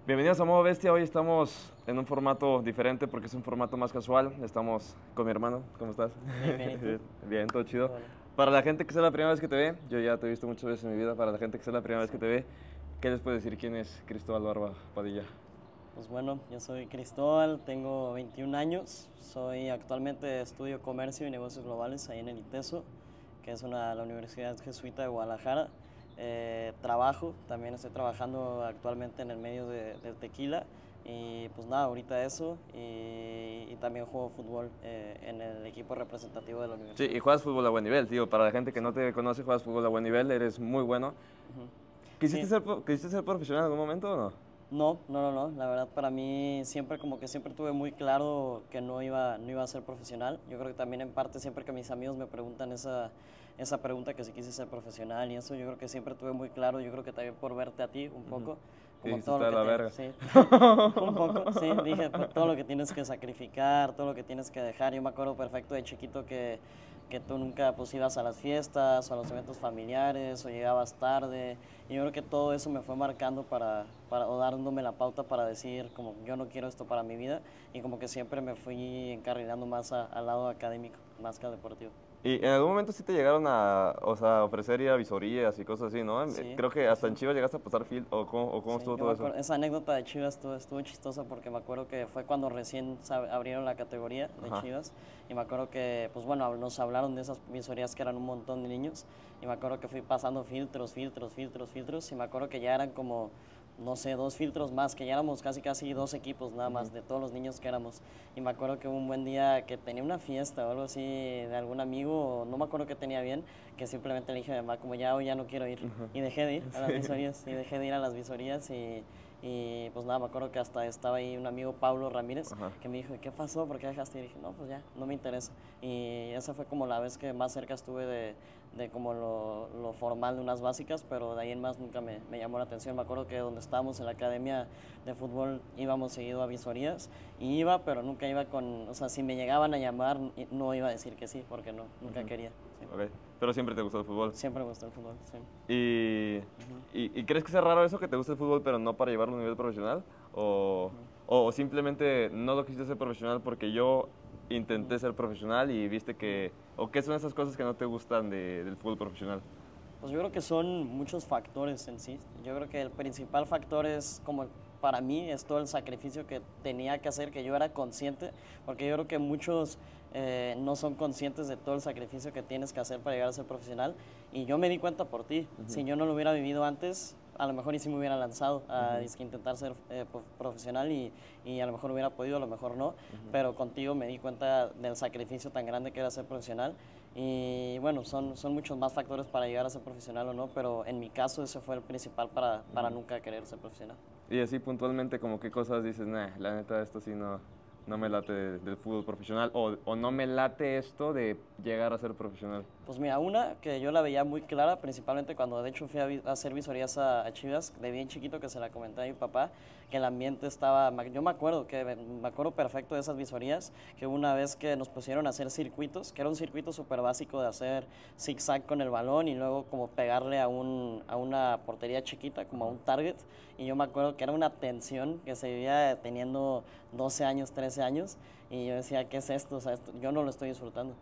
Bienvenidos a Modo Bestia. Hoy estamos en un formato diferente porque es un formato más casual. Estamos con mi hermano. ¿Cómo estás? Bien, bien, ¿y tú? Bien, todo chido. Hola. Para la gente que sea la primera vez que te ve, yo ya te he visto muchas veces en mi vida. Para la gente que sea la primera vez Sí. que te ve, ¿qué les puedes decir quién es Cristóbal Barba Padilla? Pues bueno, yo soy Cristóbal, tengo 21 años, actualmente estudio Comercio y Negocios Globales ahí en el ITESO, que es la Universidad Jesuita de Guadalajara. También estoy trabajando actualmente en el medio del tequila y pues nada, ahorita eso y también juego fútbol en el equipo representativo de la Sí, universidad. y juegas fútbol a buen nivel, tío. Para la gente que Sí. no te conoce, juegas fútbol a buen nivel, eres muy bueno. Ujú. ¿Quisiste Sí. ser, quisiste ser profesional en algún momento o no? No, no, no, no. La verdad para mí siempre siempre tuve muy claro que no iba a ser profesional. Yo creo que también en parte siempre que mis amigos me preguntan esa pregunta que si quise ser profesional y eso, yo creo que siempre tuve muy claro. Yo creo que también por verte a ti un poco, Que como dijiste todo está lo de que la te, verga. sí, un poco, sí, dije por todo lo que tienes que sacrificar, todo lo que tienes que dejar. Yo me acuerdo perfecto de chiquito que tú nunca pues ibas a las fiestas o a los eventos familiares o llegabas tarde. Y yo creo que todo eso me fue marcando o dándome la pauta para decir como yo no quiero esto para mi vida y como que siempre me fui encarrilando más al lado académico, más que al deportivo. Y en algún momento sí te llegaron a, o sea, ofrecer ir a visorías y cosas así, ¿no? Sí, Creo que sí, hasta sí. en Chivas llegaste a pasar field, o cómo Sí, estuvo yo me todo eso. acuerdo, esa anécdota de Chivas estuvo chistosa porque me acuerdo que fue cuando recién abrieron la categoría de Ajá. Chivas y me acuerdo que, pues bueno, nos hablaron de esas visorías que eran un montón de niños y me acuerdo que fui pasando filtros y me acuerdo que ya eran como, no sé, 2 filtros más, que ya éramos casi 2 equipos nada más de todos los niños que éramos. Y me acuerdo que hubo un buen día que tenía una fiesta o algo así de algún amigo, o no me acuerdo qué tenía bien, que simplemente le dije a mi mamá como ya hoy ya no quiero ir. Y dejé de ir a las visorías, y dejé de ir a las visorías y pues nada, me acuerdo que hasta estaba ahí un amigo, Pablo Ramírez, Ajá. que me dijo, ¿qué pasó? ¿Por qué dejaste? Y dije, no, pues ya, no me interesa. Y esa fue como la vez que más cerca estuve de como lo formal de unas básicas, pero de ahí en más nunca me llamó la atención. Me acuerdo que donde estábamos en la academia de fútbol íbamos seguido a visorías y iba, pero nunca iba o sea, si me llegaban a llamar no iba a decir que sí, porque no, nunca quería. Sí. Ok. Pero siempre te gustó el fútbol. Siempre me gustó el fútbol, sí. ¿Y, y crees que sea raro eso que te guste el fútbol pero no para llevarlo a un nivel profesional? O simplemente no lo quisiste ser profesional porque yo intenté ser profesional y viste que... ¿O qué son esas cosas que no te gustan del fútbol profesional? Pues yo creo que son muchos factores en sí. Yo creo que el principal factor es como para mí es todo el sacrificio que tenía que hacer, que yo era consciente, porque yo creo que muchos no son conscientes de todo el sacrificio que tienes que hacer para llegar a ser profesional. Y yo me di cuenta por ti. Si yo no lo hubiera vivido antes, a lo mejor y sí me hubiera lanzado a intentar ser profesional y a lo mejor hubiera podido, a lo mejor no, pero contigo me di cuenta del sacrificio tan grande que era ser profesional y bueno, son muchos más factores para llegar a ser profesional o no, pero en mi caso ese fue el principal para nunca querer ser profesional. Y así puntualmente como qué cosas dices, nah, la neta esto sí no me late del fútbol profesional o no me late esto de llegar a ser profesional. Pues mira, una que yo la veía muy clara, principalmente cuando de hecho fui a hacer visorías a Chivas, de bien chiquito que se la comenté a mi papá, que el ambiente estaba, yo me acuerdo perfecto de esas visorías, que hubo una vez que nos pusieron a hacer circuitos, que era un circuito súper básico de hacer zigzag con el balón y luego como pegarle a una portería chiquita, como a un target, y yo me acuerdo que era una tensión que se vivía teniendo 12 años, 13 años, y yo decía, ¿qué es esto? O sea, yo no lo estoy disfrutando.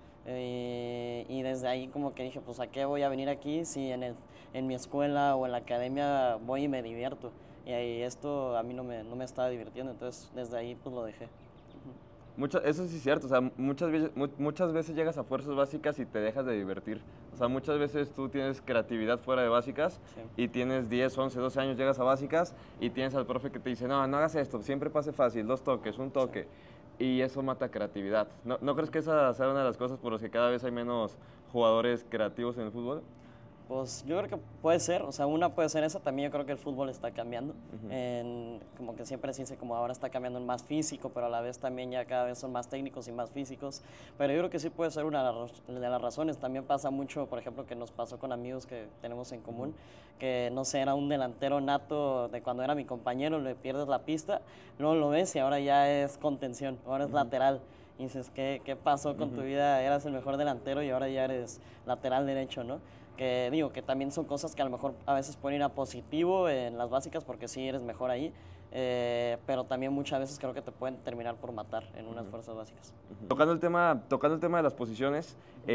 Y desde ahí como que dije, pues ¿a qué voy a venir aquí si en mi escuela o en la academia voy y me divierto? Y ahí esto a mí no me estaba divirtiendo, entonces desde ahí pues lo dejé. Eso sí es cierto, o sea, muchas veces llegas a fuerzas básicas y te dejas de divertir. O sea, muchas veces tú tienes creatividad fuera de básicas Sí. y tienes 10, 11, 12 años, llegas a básicas y tienes al profe que te dice, no, no hagas esto, siempre pase fácil, 2 toques, un Sí. toque. Y eso mata creatividad. ¿No crees que esa sea una de las cosas por las que cada vez hay menos jugadores creativos en el fútbol? Pues yo creo que puede ser, o sea, una puede ser esa, también yo creo que el fútbol está cambiando, como que siempre se dice como ahora está cambiando en más físico, pero a la vez también ya cada vez son más técnicos y más físicos, pero yo creo que sí puede ser una de las razones, también pasa mucho, por ejemplo, que nos pasó con amigos que tenemos en común, que no sé, era un delantero nato de cuando era mi compañero, le pierdes la pista, luego lo ves y ahora ya es contención, ahora es lateral. Y dices, ¿qué pasó con tu vida? Eras el mejor delantero y ahora ya eres lateral derecho, ¿no? Que digo que también son cosas que a lo mejor a veces pueden ir a positivo en las básicas porque sí eres mejor ahí, pero también muchas veces creo que te pueden terminar por matar en unas fuerzas básicas. Tocando el tema de las posiciones,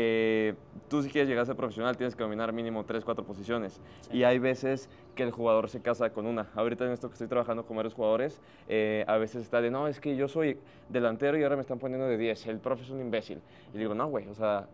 tú si quieres llegar a ser profesional tienes que dominar mínimo 3, 4 posiciones. Sí. Y hay veces que el jugador se casa con una. Ahorita en esto que estoy trabajando con varios jugadores, a veces está de, no, es que yo soy delantero y ahora me están poniendo de 10, el profe es un imbécil. Y digo, no, güey, o sea,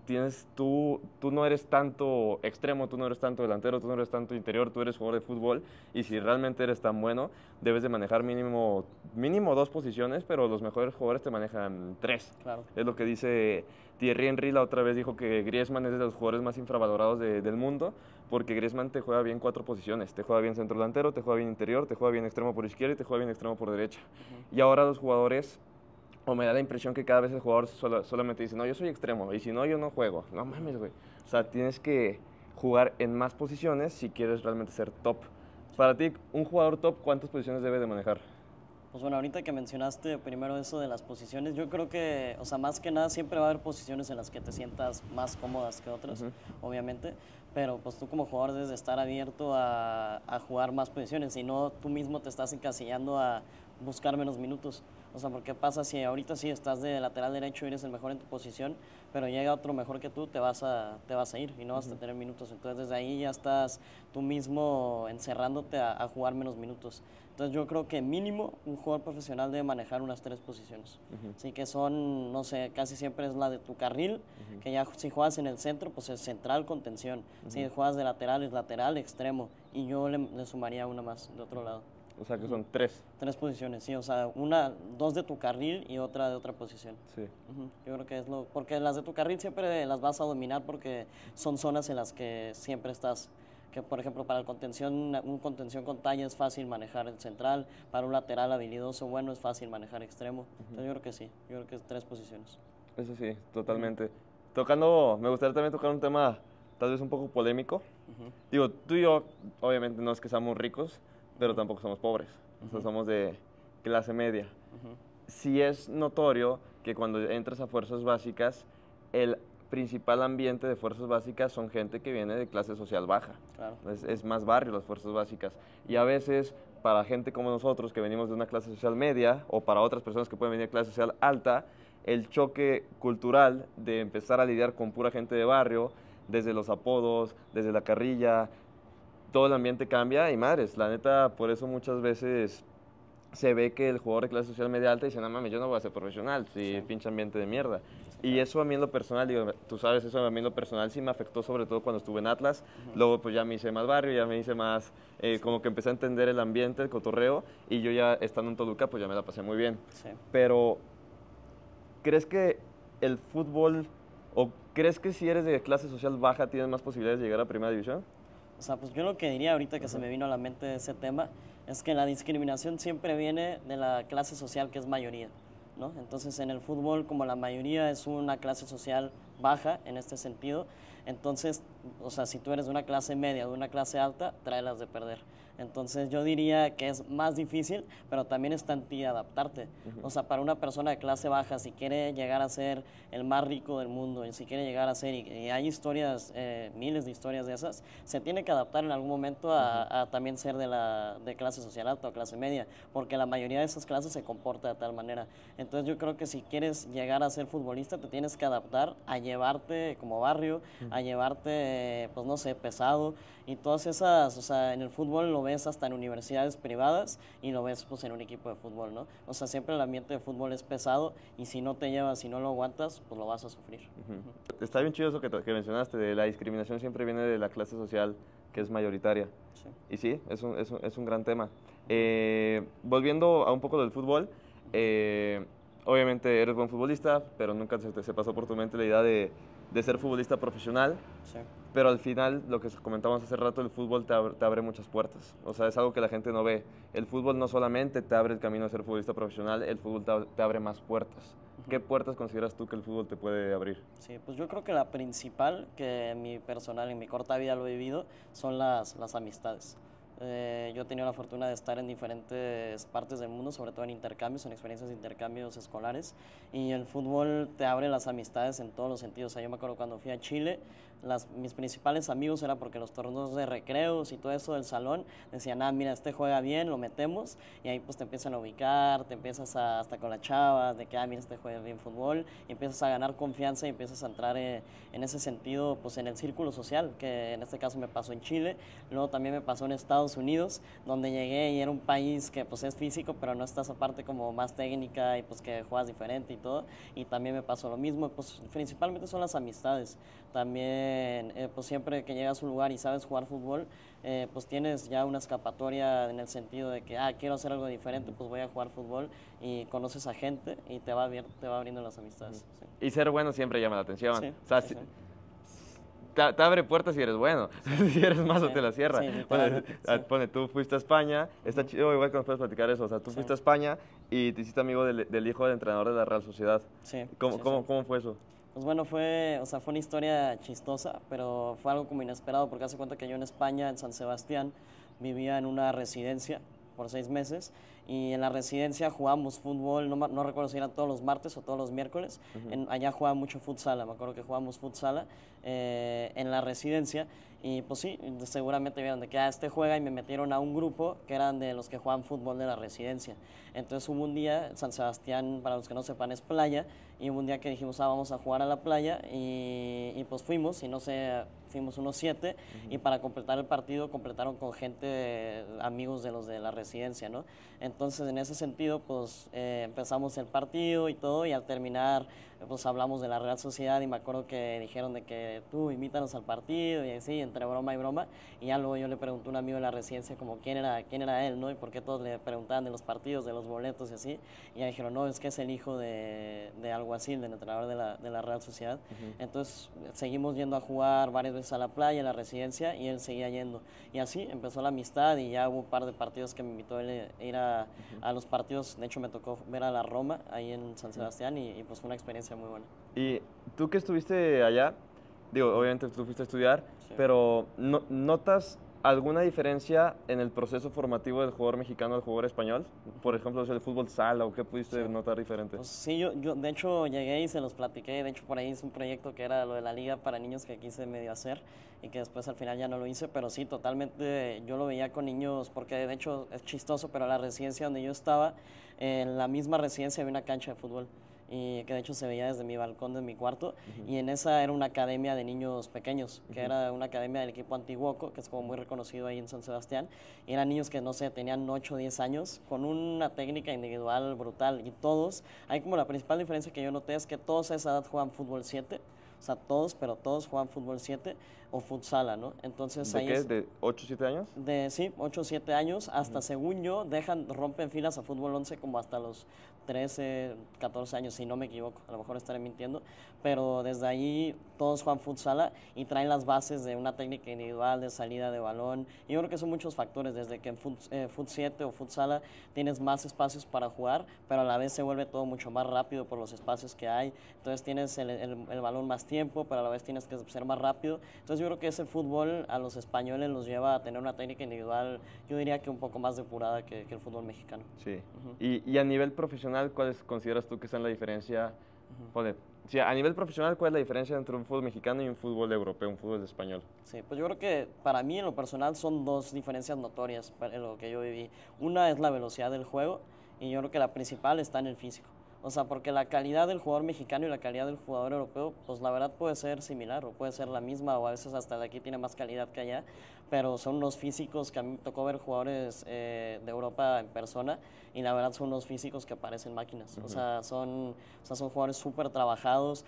tú no eres tanto extremo, tú no eres tanto delantero, tú no eres tanto interior, tú eres jugador de fútbol y si realmente eres tan bueno, debes de manejar mínimo 2 posiciones, pero los mejores jugadores te manejan 3. Claro. Es lo que dice Thierry Henry, la otra vez dijo que Griezmann es de los jugadores más infravalorados del mundo, porque Griezmann te juega bien 4 posiciones, te juega bien centro delantero, te juega bien interior, te juega bien extremo por izquierda y te juega bien extremo por derecha. Y ahora los jugadores, o me da la impresión que cada vez el jugador solamente dice, no, yo soy extremo, y si no, yo no juego. No mames, güey. O sea, tienes que jugar en más posiciones si quieres realmente ser top. Para ti, un jugador top, ¿cuántas posiciones debe de manejar? Pues bueno, ahorita que mencionaste primero eso de las posiciones, yo creo que, o sea, más que nada siempre va a haber posiciones en las que te sientas más cómodas que otras, obviamente, pero pues tú como jugador debes de estar abierto a jugar más posiciones, si no tú mismo te estás encasillando a buscar menos minutos. O sea, porque pasa si ahorita sí estás de lateral derecho y eres el mejor en tu posición, pero llega otro mejor que tú, te vas a ir y no vas a tener minutos. Entonces desde ahí ya estás tú mismo encerrándote a jugar menos minutos. Entonces yo creo que mínimo un jugador profesional debe manejar unas 3 posiciones. Así que son, no sé, casi siempre es la de tu carril, que ya si juegas en el centro, pues es central, contención. Si juegas de lateral, es lateral, extremo. Y yo le sumaría una más de otro lado. O sea que son 3. 3 posiciones, sí, o sea, 2 de tu carril y otra de otra posición. Sí. Yo creo que es porque las de tu carril siempre las vas a dominar porque son zonas en las que siempre estás. Que por ejemplo para el un contención con talla es fácil manejar el central, para un lateral habilidoso bueno es fácil manejar extremo. Entonces yo creo que sí, yo creo que es 3 posiciones. Eso sí, totalmente. Me gustaría también tocar un tema tal vez un poco polémico. Digo, tú y yo obviamente no es que seamos ricos, pero tampoco somos pobres, o sea, somos de clase media. Sí es notorio que cuando entras a fuerzas básicas, el principal ambiente de fuerzas básicas son gente que viene de clase social baja. Claro. Es más barrio las fuerzas básicas. Y a veces, para gente como nosotros que venimos de una clase social media, o para otras personas que pueden venir de clase social alta, el choque cultural de empezar a lidiar con pura gente de barrio, desde los apodos, desde la carrilla, todo el ambiente cambia y madres, la neta, por eso muchas veces se ve que el jugador de clase social media alta dice, no mames, yo no voy a ser profesional, si pinche ambiente de mierda. Y eso a mí en lo personal, digo, tú sabes, eso a mí en lo personal sí me afectó, sobre todo cuando estuve en Atlas. Luego pues ya me hice más barrio, ya me hice más, como que empecé a entender el ambiente, el cotorreo, y yo ya estando en Toluca pues ya me la pasé muy bien. Sí. Pero, ¿crees que el fútbol, o crees que si eres de clase social baja tienes más posibilidades de llegar a Primera División? O sea, pues yo lo que diría ahorita que se me vino a la mente ese tema es que la discriminación siempre viene de la clase social que es mayoría, ¿no? Entonces en el fútbol, como la mayoría es una clase social baja en este sentido, entonces, o sea, si tú eres de una clase media o de una clase alta, tráelas de perder. Entonces yo diría que es más difícil, pero también está en ti adaptarte. O sea, para una persona de clase baja, si quiere llegar a ser el más rico del mundo, y si quiere llegar a ser, y hay historias, miles de historias de esas, se tiene que adaptar en algún momento a también ser de clase social alta o clase media, porque la mayoría de esas clases se comporta de tal manera. Entonces yo creo que si quieres llegar a ser futbolista, te tienes que adaptar a llevarte como barrio, a llevarte, pues no sé, pesado, y todas esas, o sea, en el fútbol lo ves hasta en universidades privadas y lo ves pues en un equipo de fútbol, ¿no? O sea, siempre el ambiente de fútbol es pesado y si no te llevas, si no lo aguantas, pues lo vas a sufrir. Está bien chido eso que mencionaste, de la discriminación siempre viene de la clase social que es mayoritaria. Sí. Y sí, es un gran tema. Volviendo a un poco del fútbol, obviamente eres buen futbolista, pero nunca se pasó por tu mente la idea de ser futbolista profesional. Sí. Pero al final, lo que comentábamos hace rato, el fútbol te abre muchas puertas. O sea, es algo que la gente no ve. El fútbol no solamente te abre el camino a ser futbolista profesional, el fútbol te abre más puertas. ¿Qué puertas consideras tú que el fútbol te puede abrir? Sí, pues yo creo que la principal, que en mi corta vida lo he vivido, son las amistades. Yo he tenido la fortuna de estar en diferentes partes del mundo, sobre todo en intercambios, en experiencias de intercambios escolares, y el fútbol te abre las amistades en todos los sentidos. O sea, yo me acuerdo cuando fui a Chile, mis principales amigos era porque los torneos de recreos y todo eso del salón decían, mira, este juega bien, lo metemos, y ahí pues te empiezan a ubicar, te empiezas hasta con la chava, de que, mira, este juega bien fútbol, y empiezas a ganar confianza y empiezas a entrar en ese sentido, pues en el círculo social, que en este caso me pasó en Chile, luego también me pasó en Estados Unidos, donde llegué y era un país que pues es físico, pero no estás aparte como más técnica y pues que juegas diferente y todo, y también me pasó lo mismo, pues principalmente son las amistades. También, pues siempre que llegas a un lugar y sabes jugar fútbol, pues tienes ya una escapatoria en el sentido de que, quiero hacer algo diferente, pues voy a jugar fútbol, y conoces a gente y te va abriendo las amistades. Sí. Y ser bueno siempre llama la atención. Sí, o sea, sí, sí. Te abre puertas si eres bueno. Si eres malo, te la cierra. Sí, Pone, tú fuiste a España, está chido, igual que nos puedes platicar eso. O sea, tú fuiste a España y te hiciste amigo del hijo del entrenador de la Real Sociedad. Sí. ¿Cómo fue eso? Pues bueno, fue una historia chistosa, pero fue algo como inesperado, porque hace cuenta que yo en España, en San Sebastián, vivía en una residencia por 6 meses, y en la residencia jugábamos fútbol, no recuerdo si eran todos los martes o todos los miércoles. Allá jugaba mucho futsal, me acuerdo que jugábamos futsal en la residencia, y pues sí, seguramente vieron de que este juega, y me metieron a un grupo que eran de los que juegan fútbol de la residencia. Entonces hubo un día, San Sebastián, para los que no sepan, es playa, y hubo un día que dijimos, vamos a jugar a la playa, y pues fuimos, y no sé, fuimos unos 7, y para completar el partido completaron con gente, amigos de los de la residencia, ¿no? Entonces, en ese sentido, pues empezamos el partido y todo, y al terminar, pues hablamos de la Real Sociedad, y me acuerdo que dijeron de que tú invítanos al partido, y así, entre broma y broma, y ya luego yo le pregunté a un amigo de la residencia como quién era él, ¿no? Y por qué todos le preguntaban de los partidos, de los boletos y así, y ya dijeron, no, es que es el hijo de alguacil, del entrenador de la Real Sociedad. Entonces, seguimos yendo a jugar varias veces a la playa, en la residencia, y él seguía yendo, y así empezó la amistad, y ya hubo un par de partidos que me invitó él a ir a los partidos. De hecho, me tocó ver a la Roma ahí en San Sebastián, y pues fue una experiencia muy buena. Y tú que estuviste allá, digo, obviamente tú fuiste a estudiar, pero ¿notas alguna diferencia en el proceso formativo del jugador mexicano al jugador español? Por ejemplo, el fútbol sala, ¿o qué pudiste notar diferente? Pues sí, yo de hecho llegué y se los platiqué. De hecho, por ahí hice un proyecto que era lo de la liga para niños, que quise medio hacer, y que después al final ya no lo hice, pero sí, totalmente yo lo veía con niños, porque de hecho es chistoso, pero la residencia donde yo estaba, en la misma residencia había una cancha de fútbol, y que de hecho se veía desde mi balcón de mi cuarto, y en esa era una academia de niños pequeños, que era una academia del equipo Antiguoco, que es como muy reconocido ahí en San Sebastián, y eran niños que, no sé, tenían 8 o 10 años, con una técnica individual brutal, y todos, hay como la principal diferencia que yo noté es que todos a esa edad juegan fútbol 7, o sea, pero todos juegan fútbol 7 o futsala, ¿no? Entonces, ¿De qué? ¿De 8 o 7 años? Sí, 8 o 7 años, hasta según yo, rompen filas a fútbol 11 como hasta los 13, 14 años, si no me equivoco, a lo mejor estaré mintiendo, pero desde ahí todos juegan futsala y traen las bases de una técnica individual, de salida de balón. Y yo creo que son muchos factores, desde que en fut 7 o futsala tienes más espacios para jugar, pero a la vez se vuelve todo mucho más rápido por los espacios que hay. Entonces tienes el balón más tiempo, pero a la vez tienes que ser más rápido. Entonces yo creo que ese fútbol a los españoles los lleva a tener una técnica individual, yo diría que un poco más depurada que el fútbol mexicano. Sí. Y a nivel profesional, ¿cuáles consideras tú que son la diferencia? Sí, a nivel profesional, ¿cuál es la diferencia entre un fútbol mexicano y un fútbol europeo, un fútbol español? Sí, pues yo creo que para mí en lo personal son dos diferencias notorias en lo que yo viví. Una es la velocidad del juego, y yo creo que la principal está en el físico. O sea, porque la calidad del jugador mexicano y la calidad del jugador europeo, pues la verdad puede ser similar, o puede ser la misma, o a veces hasta de aquí tiene más calidad que allá, pero son unos físicos que a mí me tocó ver jugadores de Europa en persona, y la verdad son unos físicos que parecen máquinas. O sea, son jugadores súper trabajados,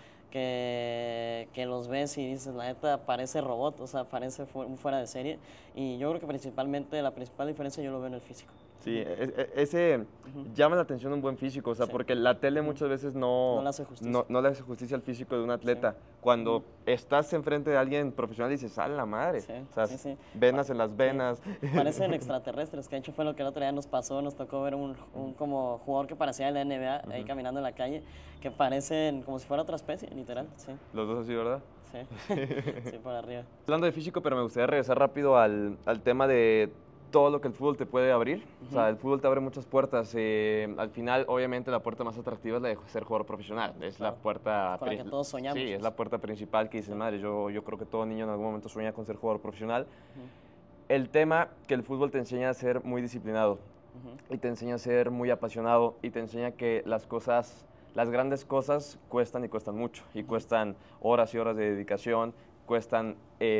que los ves y dices, la neta, parece robot, o sea, parece fuera de serie, y yo creo que principalmente la principal diferencia yo lo veo en el físico. Sí, ese llama la atención un buen físico, o sea, porque la tele muchas veces no le hace justicia al físico de un atleta. Cuando estás enfrente de alguien profesional dices, ¡a la madre! O sea, venas en las venas. Parecen extraterrestres, que de hecho fue lo que el otro día nos pasó, nos tocó ver un como jugador que parecía de la NBA, ahí caminando en la calle, que parecen como si fuera otra especie, literal, sí. Los dos así, ¿verdad? Sí, sí, por arriba. Hablando de físico, pero me gustaría regresar rápido al tema de todo lo que el fútbol te puede abrir. O sea, el fútbol te abre muchas puertas. Al final, obviamente, la puerta más atractiva es la de ser jugador profesional. Es la puerta... Con la que todos soñamos. Sí, es la puerta principal que dices, madre, yo creo que todo niño en algún momento sueña con ser jugador profesional. El tema que el fútbol te enseña a ser muy disciplinado y te enseña a ser muy apasionado y te enseña que las grandes cosas cuestan y cuestan mucho y cuestan horas y horas de dedicación, cuestan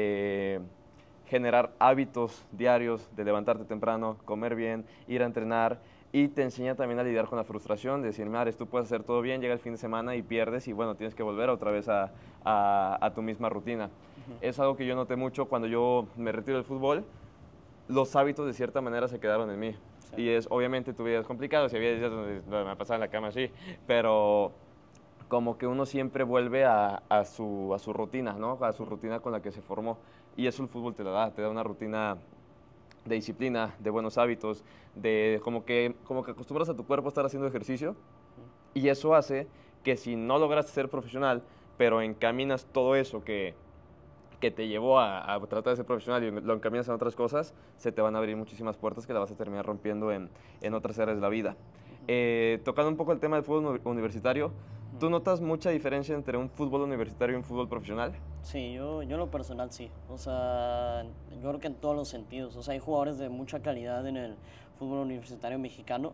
generar hábitos diarios de levantarte temprano, comer bien, ir a entrenar y te enseña también a lidiar con la frustración, de decir, Mares, tú puedes hacer todo bien, llega el fin de semana y pierdes y bueno, tienes que volver otra vez a tu misma rutina. Es algo que yo noté mucho cuando yo me retiro del fútbol, los hábitos de cierta manera se quedaron en mí. Sí. Y obviamente tu vida es complicado, si había días donde me pasaba en la cama así, pero como que uno siempre vuelve a su rutina, ¿no? A su rutina con la que se formó. Y eso el fútbol te da una rutina de disciplina, de buenos hábitos, de como que acostumbras a tu cuerpo a estar haciendo ejercicio. Y eso hace que si no lograste ser profesional, pero encaminas todo eso que te llevó a tratar de ser profesional y lo encaminas en otras cosas, se te van a abrir muchísimas puertas que la vas a terminar rompiendo en otras áreas de la vida. Tocando un poco el tema del fútbol universitario, ¿tú notas mucha diferencia entre un fútbol universitario y un fútbol profesional? Sí, yo en lo personal sí. O sea, yo creo que en todos los sentidos. O sea, hay jugadores de mucha calidad en el fútbol universitario mexicano,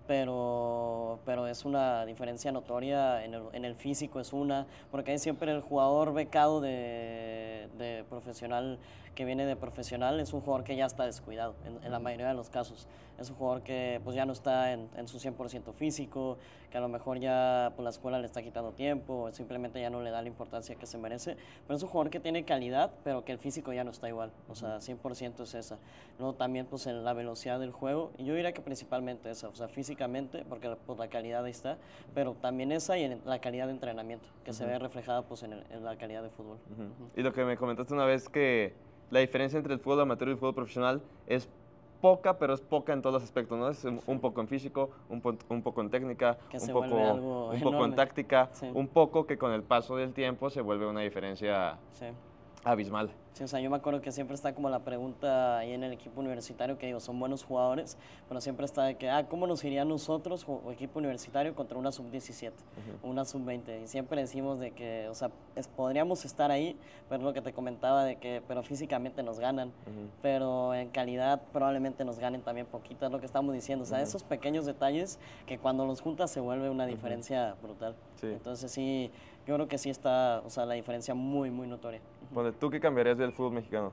pero es una diferencia notoria en el físico, es una, porque hay siempre el jugador becado de profesional, que viene de profesional, es un jugador que ya está descuidado, en la mayoría de los casos. Es un jugador que pues ya no está en su 100% físico, que a lo mejor ya pues, la escuela le está quitando tiempo, o simplemente ya no le da la importancia que se merece, pero es un jugador que tiene calidad, pero que el físico ya no está igual, o sea, 100% es esa. Luego también pues en la velocidad del juego, y yo diría que principalmente esa, o sea, físicamente, porque pues, la calidad ahí está, pero también esa y en la calidad de entrenamiento, que se ve reflejada pues en la calidad de fútbol. Y lo que me comentaste una vez, que la diferencia entre el fútbol amateur y el fútbol profesional es poca, pero es poca en todos los aspectos, ¿no? Es un poco en físico, un poco en técnica, un poco en táctica, un poco que con el paso del tiempo se vuelve una diferencia abismal. Sí, o sea, yo me acuerdo que siempre está como la pregunta ahí en el equipo universitario, que digo, son buenos jugadores, pero siempre está de que, ¿cómo nos iría nosotros o equipo universitario contra una sub-17 o una sub-20? Y siempre decimos de que, o sea, podríamos estar ahí, pero lo que te comentaba de que, pero físicamente nos ganan, pero en calidad probablemente nos ganen también poquito, es lo que estamos diciendo, o sea, esos pequeños detalles que cuando los juntas se vuelve una diferencia brutal. Sí. Entonces sí, yo creo que sí está, o sea, la diferencia muy, muy notoria. Bueno, ¿tú qué cambiarías del fútbol mexicano?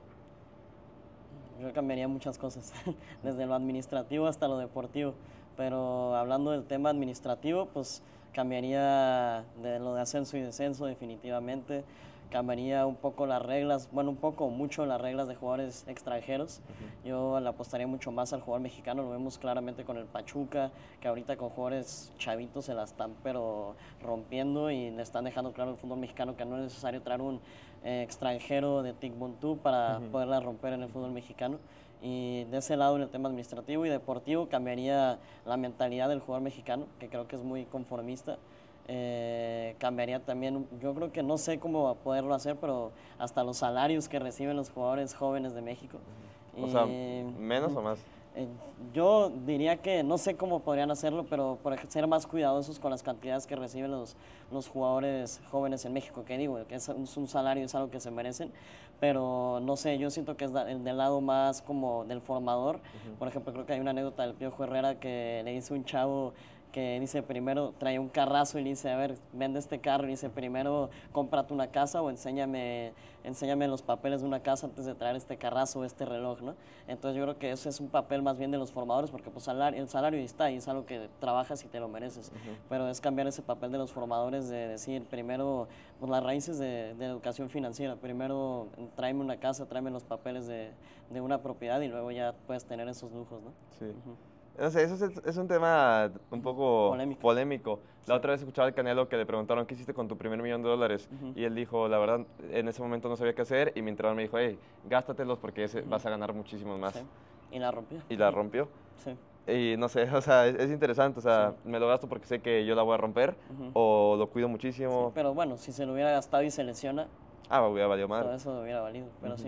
Yo cambiaría muchas cosas, desde lo administrativo hasta lo deportivo, pero hablando del tema administrativo, pues cambiaría de lo de ascenso y descenso definitivamente, cambiaría un poco las reglas, bueno, un poco, mucho las reglas de jugadores extranjeros. Yo le apostaría mucho más al jugador mexicano, lo vemos claramente con el Pachuca, que ahorita con jugadores chavitos se la están pero rompiendo y le están dejando claro al fútbol mexicano que no es necesario traer un extranjero de Timbuktu para poderla romper en el fútbol mexicano. Y de ese lado, en el tema administrativo y deportivo, cambiaría la mentalidad del jugador mexicano, que creo que es muy conformista. Cambiaría también, yo creo que no sé cómo poderlo hacer, pero hasta los salarios que reciben los jugadores jóvenes de México. O sea, ¿menos o más? Yo diría que no sé cómo podrían hacerlo, pero por ser más cuidadosos con las cantidades que reciben los jugadores jóvenes en México, que digo, que es un salario, es algo que se merecen, pero no sé, yo siento que es del lado más como del formador. Por ejemplo, creo que hay una anécdota del Piojo Herrera que le dice un chavo que dice primero, trae un carrazo y le dice, a ver, vende este carro, y dice primero cómprate una casa o enséñame los papeles de una casa antes de traer este carrazo o este reloj, ¿no? Entonces yo creo que ese es un papel más bien de los formadores, porque pues el salario está y es algo que trabajas y te lo mereces, pero es cambiar ese papel de los formadores de decir primero pues, las raíces de educación financiera, primero tráeme una casa, tráeme los papeles de una propiedad y luego ya puedes tener esos lujos, ¿no? Sí. No sé, eso es un tema un poco polémico. La otra vez escuchaba al Canelo que le preguntaron qué hiciste con tu primer $1,000,000 y él dijo, la verdad, en ese momento no sabía qué hacer y mi entrenador me dijo, hey, gástatelos porque vas a ganar muchísimos más. Sí. Y la rompió. Y la rompió. Sí. Y no sé, o sea, es interesante, o sea, me lo gasto porque sé que yo la voy a romper o lo cuido muchísimo. Sí, pero bueno, si se lo hubiera gastado y se lesiona, hubiera valido madre. todo eso hubiera valido, pero sí.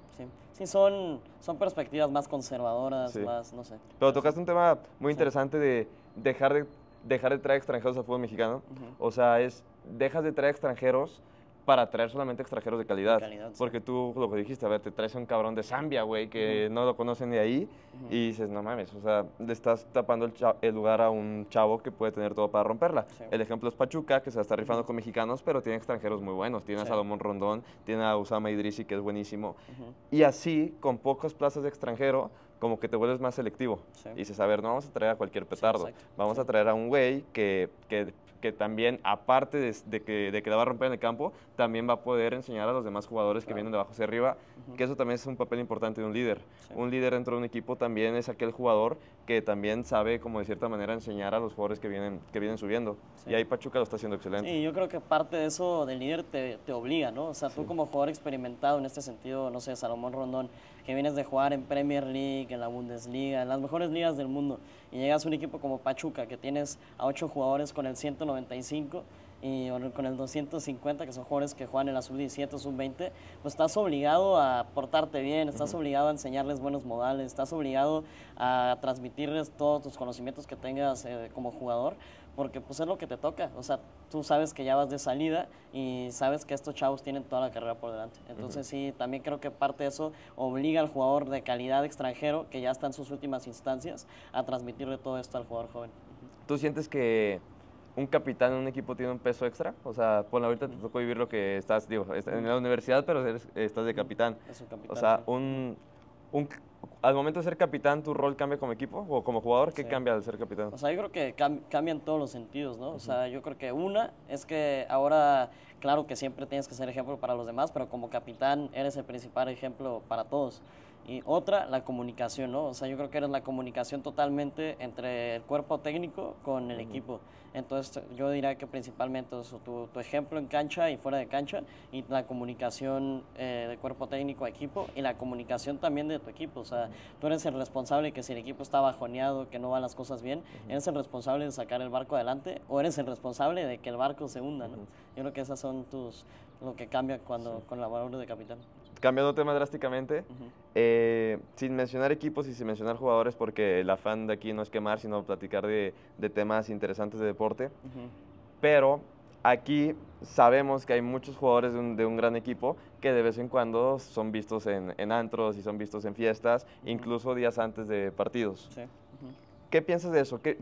Sí, sí son perspectivas más conservadoras, Sí. más, no sé. Pero tocaste un tema muy Sí. interesante de dejar de traer extranjeros al fútbol mexicano. Ujú. O sea, dejas de traer extranjeros para traer solamente extranjeros de calidad. De calidad, sí. Porque tú lo que dijiste, a ver, te traes a un cabrón de Zambia, güey, que Ujú. no lo conocen ni ahí, Ujú. y dices, no mames, o sea, le estás tapando el lugar a un chavo que puede tener todo para romperla. Sí. El ejemplo es Pachuca, que se está rifando Ujú. con mexicanos, pero tiene extranjeros muy buenos. Tiene a Sí. Salomón Rondón, tiene a Usama Idrisi, que es buenísimo. Ujú. Y así, con pocas plazas de extranjero, como que te vuelves más selectivo. Sí. Y dices, a ver, no vamos a traer a cualquier petardo. exacto. Vamos Sí. a traer a un güey que también, aparte de que la va a romper en el campo, también va a poder enseñar a los demás jugadores que Claro. vienen de abajo hacia arriba, Ujú. que eso también es un papel importante de un líder. Sí. Un líder dentro de un equipo también es aquel jugador que también sabe, como de cierta manera, enseñar a los jugadores que vienen subiendo. Sí. Y ahí Pachuca lo está haciendo excelente. Sí, yo creo que parte de eso del líder te obliga, ¿no? O sea, tú Sí. como jugador experimentado en este sentido, no sé, Salomón Rondón, que vienes de jugar en Premier League, en la Bundesliga, en las mejores ligas del mundo, y llegas a un equipo como Pachuca, que tienes a 8 jugadores con el 195 o con el 250, que son jugadores que juegan en la sub-17 o sub-20, pues estás obligado a portarte bien, estás obligado a enseñarles buenos modales, estás obligado a transmitirles todos tus conocimientos que tengas como jugador, porque pues es lo que te toca. O sea, tú sabes que ya vas de salida y sabes que estos chavos tienen toda la carrera por delante. Entonces sí, también creo que parte de eso obliga al jugador de calidad extranjero, que ya está en sus últimas instancias, a transmitirle todo esto al jugador joven. ¿Tú sientes que un capitán en un equipo tiene un peso extra? O sea, bueno, ahorita te tocó vivir lo que estás, digo, en la universidad, pero estás de capitán. Es un capitán. O sea, Sí. al momento de ser capitán, ¿tu rol cambia como equipo o como jugador? ¿Qué Sí. cambia al ser capitán? O sea, yo creo que cambia en todos los sentidos, ¿no? O sea, yo creo que una es que ahora, claro que siempre tienes que ser ejemplo para los demás, pero como capitán eres el principal ejemplo para todos. Y otra, la comunicación, ¿no? O sea, yo creo que eres la comunicación totalmente entre el cuerpo técnico con el equipo. Entonces, yo diría que principalmente eso, tu ejemplo en cancha y fuera de cancha, y la comunicación de cuerpo técnico a equipo, y la comunicación también de tu equipo. O sea, tú eres el responsable que si el equipo está bajoneado, que no van las cosas bien, eres el responsable de sacar el barco adelante, o eres el responsable de que el barco se hunda, ¿no? Yo creo que esas son lo que cambia cuando con la valor de capitán. Cambiando tema drásticamente, sin mencionar equipos y sin mencionar jugadores, porque el afán de aquí no es quemar, sino platicar de temas interesantes de deporte. Pero aquí sabemos que hay muchos jugadores de un gran equipo que de vez en cuando son vistos en antros y son vistos en fiestas, incluso días antes de partidos. Sí. ¿Qué piensas de eso?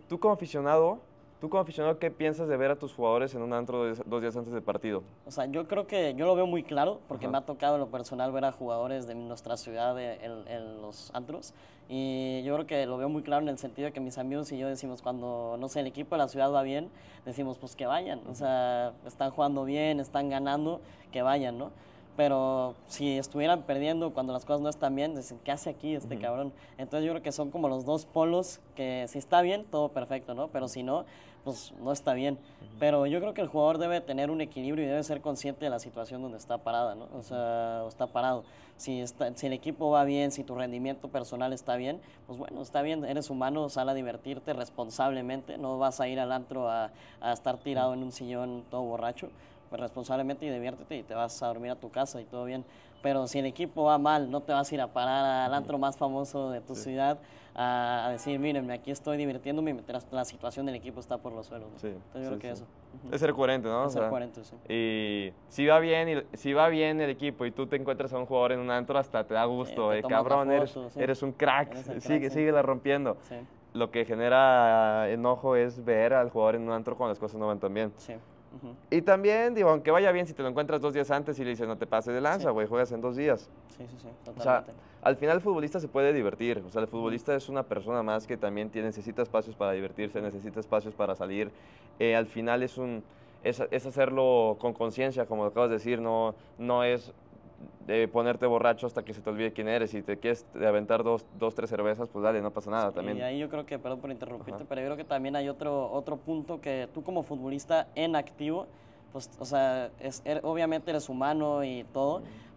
¿Tú como aficionado, qué piensas de ver a tus jugadores en un antro 2 días antes del partido? O sea, yo creo que yo lo veo muy claro, porque Ajá. me ha tocado en lo personal ver a jugadores de nuestra ciudad en los antros, y yo creo que lo veo muy claro en el sentido de que mis amigos y yo decimos, cuando, no sé, el equipo de la ciudad va bien, decimos, pues que vayan, o sea, están jugando bien, están ganando, que vayan, ¿no? Pero si estuvieran perdiendo cuando las cosas no están bien, dicen, ¿qué hace aquí este cabrón? Entonces yo creo que son como los dos polos que si está bien, todo perfecto, ¿no? Pero si no, pues no está bien. Pero yo creo que el jugador debe tener un equilibrio y debe ser consciente de la situación donde está parada, ¿no? O sea, o está parado. Si el equipo va bien, si tu rendimiento personal está bien, pues bueno, está bien, eres humano, sal a divertirte responsablemente, no vas a ir al antro a estar tirado en un sillón todo borracho. Pues responsablemente y diviértete y te vas a dormir a tu casa y todo bien. Pero si el equipo va mal, no te vas a ir a parar al antro más famoso de tu ciudad a decir, mírenme, aquí estoy divirtiéndome mientras la situación del equipo está por los suelos, ¿no? Sí, Entonces yo creo que eso. Es ser coherente, ¿no? Es ser coherente, sí. Y si va bien el equipo y tú te encuentras a un jugador en un antro, hasta te da gusto, te tomas la cabrón, foto, sí. eres un crack, Eres el crack, sí. síguela rompiendo. Sí, Lo que genera enojo es ver al jugador en un antro cuando las cosas no van tan bien. sí. Y también, digo, aunque vaya bien, si te lo encuentras 2 días antes y le dices, no te pases de lanza, Sí. güey, juegas en 2 días. Sí, O sea, totalmente. al final el futbolista se puede divertir. O sea, el futbolista es una persona más que también necesita espacios para divertirse, necesita espacios para salir. Al final es hacerlo con conciencia, como acabas de decir, no es ponerte borracho hasta que se te olvide quién eres. Si te quieres aventar dos, 3 cervezas, pues dale, no pasa nada también. Y ahí yo creo que, perdón por interrumpirte, Ajá. pero yo creo que también hay otro punto que tú como futbolista en activo, pues, o sea, obviamente eres humano y todo,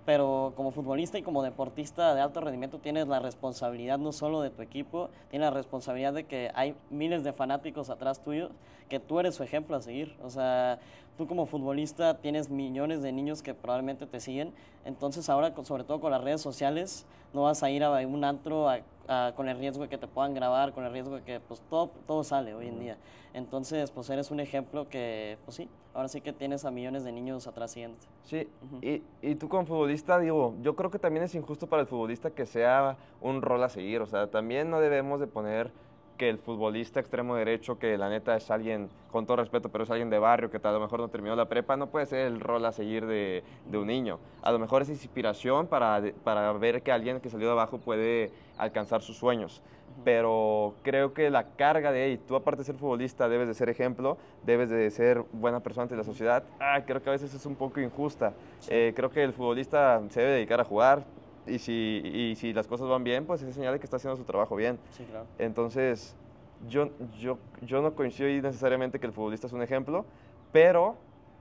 pero como futbolista y como deportista de alto rendimiento tienes la responsabilidad no solo de tu equipo, tienes la responsabilidad de que hay miles de fanáticos atrás tuyo, que tú eres su ejemplo a seguir. O sea, tú como futbolista tienes millones de niños que probablemente te siguen, entonces ahora, sobre todo con las redes sociales, no vas a ir a un antro con el riesgo de que te puedan grabar, con el riesgo de que pues todo sale hoy en día. Entonces, pues eres un ejemplo que, pues sí, ahora sí que tienes a millones de niños atrás siguiente. Sí, y tú como futbolista, digo, yo creo que también es injusto para el futbolista que sea un rol a seguir, o sea, también no debemos de poner que el futbolista extremo derecho, que la neta es alguien, con todo respeto, pero es alguien de barrio, que a lo mejor no terminó la prepa, no puede ser el rol a seguir de un niño. A lo mejor es inspiración para ver que alguien que salió de abajo puede alcanzar sus sueños. Pero creo que la carga de, hey, tú aparte de ser futbolista debes de ser ejemplo, debes de ser buena persona ante la sociedad, creo que a veces es un poco injusta. Creo que el futbolista se debe dedicar a jugar, y si las cosas van bien, pues es señal de que está haciendo su trabajo bien. Sí, claro. Entonces, yo no coincido ahí necesariamente que el futbolista es un ejemplo, pero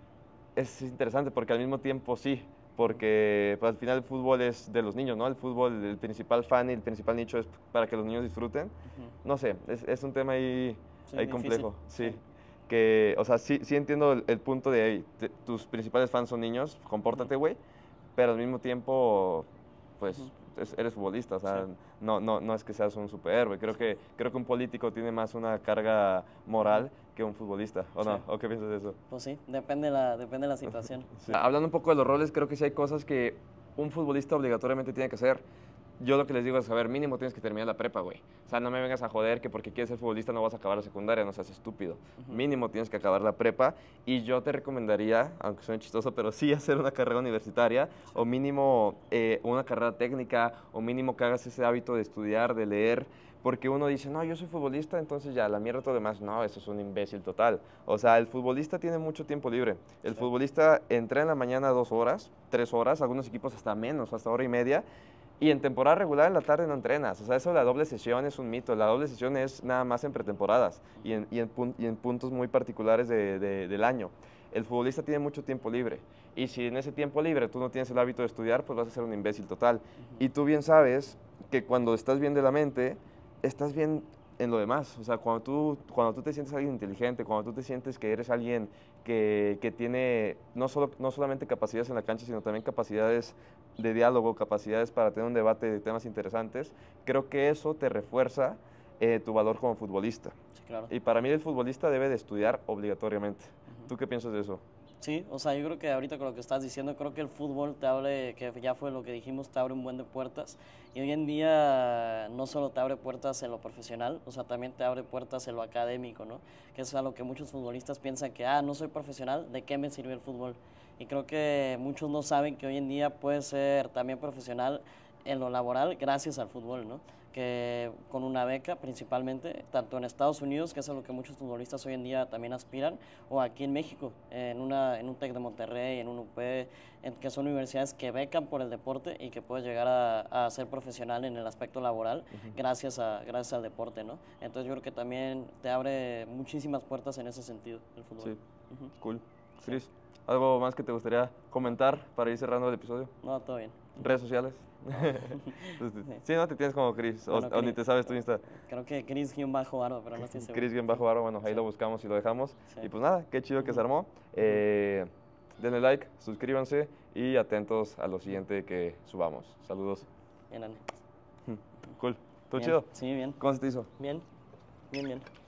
es interesante porque al mismo tiempo sí, porque pues, al final el fútbol es de los niños, ¿no? El fútbol, el principal fan y el principal nicho es para que los niños disfruten. No sé, es un tema ahí, Sí, ahí difícil. complejo, sí. Sí. Que, o sea, sí entiendo el punto de, hey, tus principales fans son niños, compórtate, güey, pero al mismo tiempo, pues, eres futbolista, o sea, Sí. no es que seas un superhéroe. Creo que un político tiene más una carga moral que un futbolista, ¿o no? Sí. ¿O qué piensas de eso? Pues sí, depende de la situación. Sí. Hablando un poco de los roles, creo que sí hay cosas que un futbolista obligatoriamente tiene que hacer. Yo lo que les digo es, a ver, mínimo tienes que terminar la prepa, güey. O sea, no me vengas a joder que porque quieres ser futbolista no vas a acabar la secundaria, no seas estúpido. Mínimo tienes que acabar la prepa y yo te recomendaría, aunque suene chistoso, pero sí hacer una carrera universitaria o mínimo una carrera técnica o mínimo que hagas ese hábito de estudiar, de leer, porque uno dice, no, yo soy futbolista, entonces ya, la mierda todo demás. No, eso es un imbécil total. O sea, el futbolista tiene mucho tiempo libre. El futbolista entra en la mañana 2 horas, 3 horas, algunos equipos hasta menos, hasta hora y media. Y en temporada regular en la tarde no entrenas. O sea, eso de la doble sesión es un mito. La doble sesión es nada más en pretemporadas y en puntos muy particulares del año. El futbolista tiene mucho tiempo libre. Y si en ese tiempo libre tú no tienes el hábito de estudiar, pues vas a ser un imbécil total. Y tú bien sabes que cuando estás bien de la mente, estás bien en lo demás. O sea, cuando tú te sientes alguien inteligente, cuando tú te sientes que eres alguien que tiene no solamente capacidades en la cancha, sino también capacidades de diálogo, capacidades para tener un debate de temas interesantes, creo que eso te refuerza tu valor como futbolista. Sí, claro. Y para mí el futbolista debe de estudiar obligatoriamente. ¿Tú qué piensas de eso? Sí, o sea, yo creo que ahorita con lo que estás diciendo, creo que el fútbol te abre, que ya fue lo que dijimos, te abre un buen de puertas. Y hoy en día no solo te abre puertas en lo profesional, o sea, también te abre puertas en lo académico, ¿no? Que es algo que muchos futbolistas piensan que, no soy profesional, ¿de qué me sirve el fútbol? Y creo que muchos no saben que hoy en día puedes ser también profesional en lo laboral gracias al fútbol, ¿no? Que con una beca principalmente, tanto en Estados Unidos, que es a lo que muchos futbolistas hoy en día también aspiran, o aquí en México, en un TEC de Monterrey, en un UP, que son universidades que becan por el deporte y que puedes llegar a ser profesional en el aspecto laboral gracias al deporte, ¿no? Entonces yo creo que también te abre muchísimas puertas en ese sentido, el fútbol. Sí, cool. Chris, ¿algo más que te gustaría comentar para ir cerrando el episodio? No, todo bien. ¿Redes sociales? Sí, no te tienes como Chris, Bueno, o ni te sabes tu Insta. Creo que Chris-Barba, pero no estoy seguro. Chris-Barba, bueno, ahí lo buscamos y lo dejamos. Sí. Y pues nada, qué chido que se armó. Denle like, suscríbanse y atentos a lo siguiente que subamos. Saludos. Bien, Andy. Cool. ¿Todo Bien. chido? Sí, bien. ¿Cómo se te hizo? Bien, bien, bien.